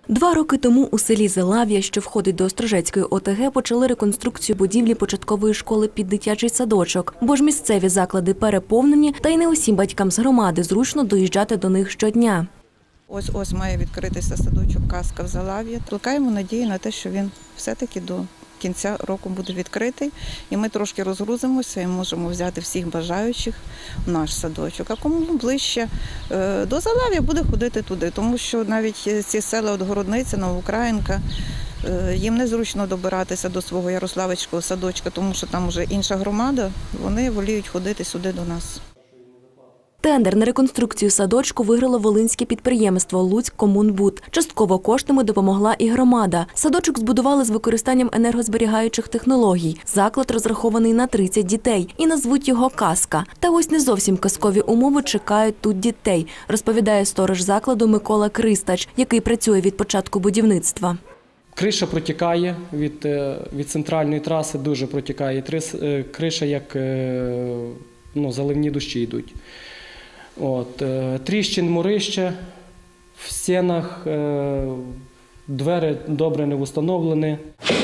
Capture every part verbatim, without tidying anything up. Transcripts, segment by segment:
Два роки тому у селі Залав'я, що входить до Острожецької О Те Ге, почали реконструкцію будівлі початкової школи під дитячий садочок. Бо ж місцеві заклади переповнені, та й не усім батькам з громади зручно доїжджати до них щодня. Ось-ось має відкритися садочок «Казка» в Залав'ї. Плекаємо надію на те, що він все-таки до кінця року буде відкритий. І ми трошки розгрузимося і можемо взяти всіх бажаючих в наш садочок. А кому ближче до Залав'я, буде ходити туди. Тому що навіть ці села от Городниця, Новоукраїнка, їм незручно добиратися до свого Ярославицького садочка, тому що там вже інша громада, вони воліють ходити сюди до нас. Тендер на реконструкцію садочку виграло волинське підприємство «Луцьккомунбуд». Частково коштами допомогла і громада. Садочок збудували з використанням енергозберігаючих технологій. Заклад розрахований на тридцять дітей і назвуть його «Казка». Та ось не зовсім казкові умови чекають тут дітей, розповідає сторож закладу Микола Кристач, який працює від початку будівництва. Криша протікає від, від центральної траси, дуже протікає. Криша, як ну, заливні дощі йдуть. От, тріщин, морища в стінах, двері добре не встановлені.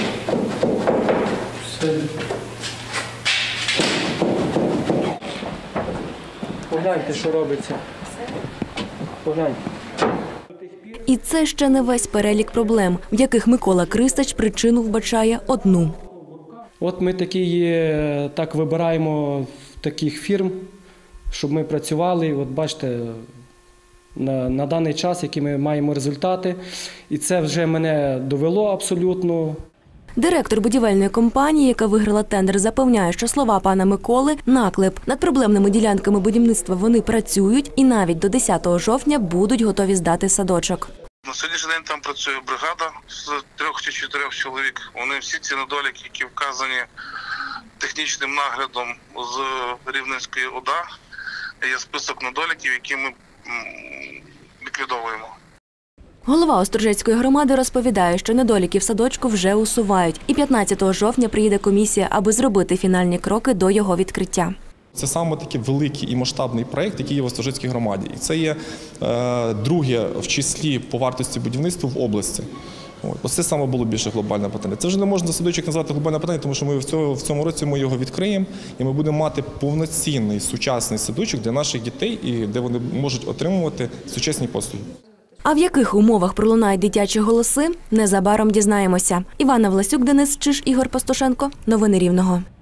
Погляньте, що робиться. Погляньте. І це ще не весь перелік проблем, в яких Микола Кристач причину вбачає одну. От ми такі, так вибираємо таких фірм, щоб ми працювали. От бачите, на, на даний час, які ми маємо результати, і це вже мене довело абсолютно. Директор будівельної компанії, яка виграла тендер, запевняє, що слова пана Миколи – наклеп. Над проблемними ділянками будівництва вони працюють і навіть до десятого жовтня будуть готові здати садочок. На сьогоднішній день там працює бригада з трьох чи чотирьох чоловік. Вони всі ці недоліки, які вказані технічним наглядом з Рівненської О Да, є список недоліків, які ми ліквідовуємо. Голова Острожецької громади розповідає, що недоліки в садочку вже усувають. І п'ятнадцятого жовтня приїде комісія, аби зробити фінальні кроки до його відкриття. Це саме такий великий і масштабний проєкт, який є в Острожецькій громаді. І це є е, друге в числі по вартості будівництва в області. Ось це саме було більше глобальне питання. Це вже не можна садочок назвати глобальне питання, тому що ми в цьому, в цьому році ми його відкриємо, і ми будемо мати повноцінний сучасний садочок для наших дітей, і де вони можуть отримувати сучасні послуги. А в яких умовах пролунають дитячі голоси, незабаром дізнаємося. Івана Власюк, Денис Чиж, Ігор Пастушенко. Новини Рівного.